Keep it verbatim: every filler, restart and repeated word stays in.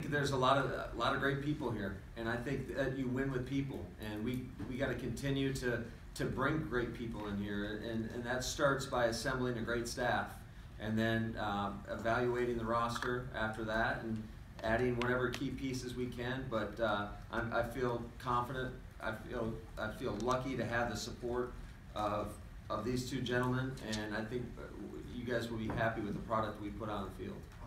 think there's a lot of a lot of great people here, and I think that you win with people, and we we got to continue to to bring great people in here, and and that starts by assembling a great staff, and then um, evaluating the roster after that, and adding whatever key pieces we can. But uh, I'm, I feel confident. I feel I feel lucky to have the support of of these two gentlemen, and I think you guys will be happy with the product we put on the field.